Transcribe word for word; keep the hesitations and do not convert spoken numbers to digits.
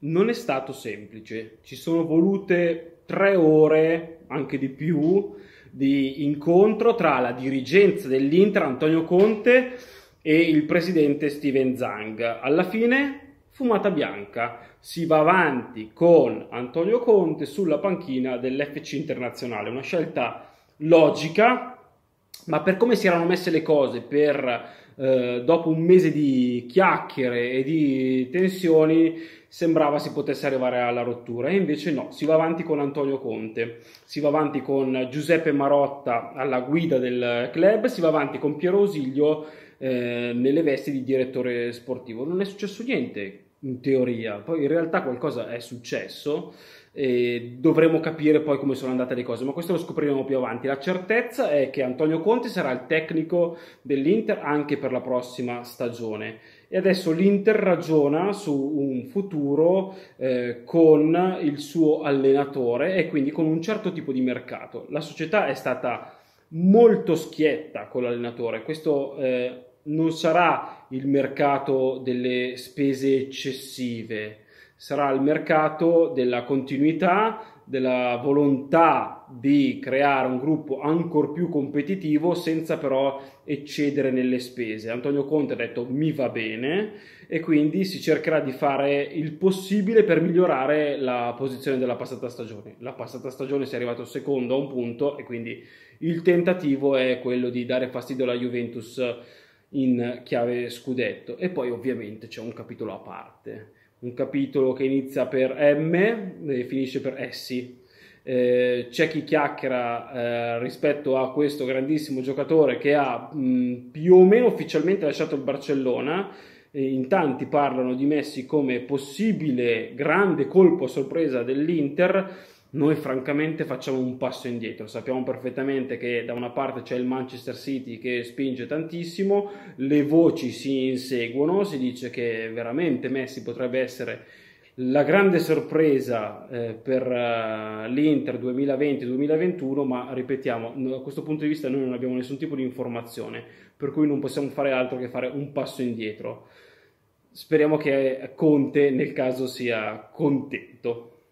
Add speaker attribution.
Speaker 1: non è stato semplice, ci sono volute tre ore, anche di più, di incontro tra la dirigenza dell'Inter, Antonio Conte, e il presidente Steven Zang. Alla fine, fumata bianca, si va avanti con Antonio Conte sulla panchina dell'F C Internazionale, una scelta logica, ma per come si erano messe le cose, per eh, dopo un mese di chiacchiere e di tensioni, sembrava si potesse arrivare alla rottura, e invece no, si va avanti con Antonio Conte, si va avanti con Giuseppe Marotta alla guida del club, si va avanti con Piero Ausilio eh, nelle vesti di direttore sportivo. Non è successo niente in teoria, poi in realtà qualcosa è successo e dovremo capire poi come sono andate le cose, ma questo lo scopriremo più avanti. La certezza è che Antonio Conte sarà il tecnico dell'Inter anche per la prossima stagione, e adesso l'Inter ragiona su un futuro eh, con il suo allenatore e quindi con un certo tipo di mercato. La società è stata molto schietta con l'allenatore, questo eh, non sarà il mercato delle spese eccessive, sarà il mercato della continuità, della volontà di creare un gruppo ancor più competitivo senza però eccedere nelle spese. Antonio Conte ha detto mi va bene e quindi si cercherà di fare il possibile per migliorare la posizione della passata stagione. La passata stagione si è arrivato secondo a un punto e quindi il tentativo è quello di dare fastidio alla Juventus in chiave scudetto, e poi ovviamente c'è un capitolo a parte, un capitolo che inizia per M e finisce per Essi. Eh, c'è chi chiacchiera eh, rispetto a questo grandissimo giocatore che ha mh, più o meno ufficialmente lasciato il Barcellona, e in tanti parlano di Messi come possibile grande colpo a sorpresa dell'Inter. Noi francamente facciamo un passo indietro, sappiamo perfettamente che da una parte c'è il Manchester City che spinge tantissimo, le voci si inseguono, si dice che veramente Messi potrebbe essere la grande sorpresa eh, per uh, l'Inter duemilaventi duemilaventuno, ma ripetiamo, a questo punto di vista noi non abbiamo nessun tipo di informazione, per cui non possiamo fare altro che fare un passo indietro. Speriamo che Conte nel caso sia contento.